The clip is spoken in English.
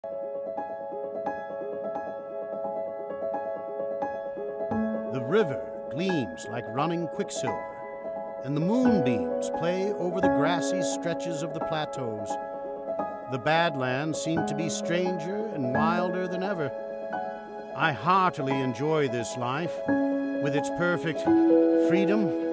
The river gleams like running quicksilver, and the moonbeams play over the grassy stretches of the plateaus. The Badlands seem to be stranger and wilder than ever. I heartily enjoy this life, with its perfect freedom